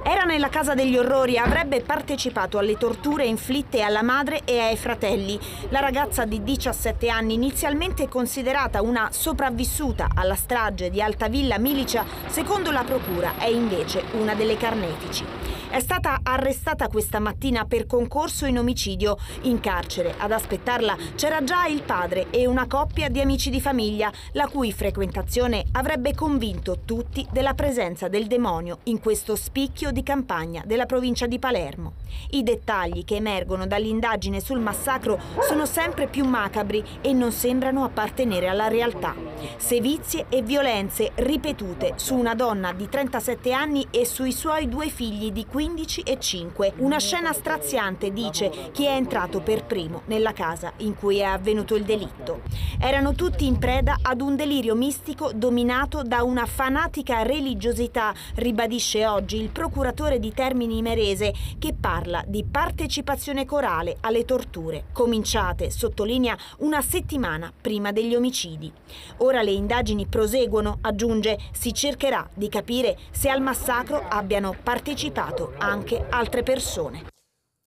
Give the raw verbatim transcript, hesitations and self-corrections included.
Era nella casa degli orrori, avrebbe partecipato alle torture inflitte alla madre e ai fratelli. La ragazza di diciassette anni, inizialmente considerata una sopravvissuta alla strage di Altavilla Milicia, secondo la procura è invece una delle carnefici. È stata arrestata questa mattina per concorso in omicidio. In carcere ad aspettarla c'era già il padre e una coppia di amici di famiglia, la cui frequentazione avrebbe convinto tutti della presenza del demonio in questo spicchio di campagna della provincia di Palermo. I dettagli che emergono dall'indagine sul massacro sono sempre più macabri e non sembrano appartenere alla realtà. Sevizie e violenze ripetute su una donna di trentasette anni e sui suoi due figli di quindici e cinque. Una scena straziante, dice chi è entrato per primo nella casa in cui è avvenuto il delitto. Erano tutti in preda ad un delirio mistico dominato da una fanatica religiosità, ribadisce oggi il procuratore di Termini Imerese, che parla di partecipazione corale alle torture, cominciate, sottolinea, una settimana prima degli omicidi. Ora le indagini proseguono, aggiunge, si cercherà di capire se al massacro abbiano partecipato anche altre persone.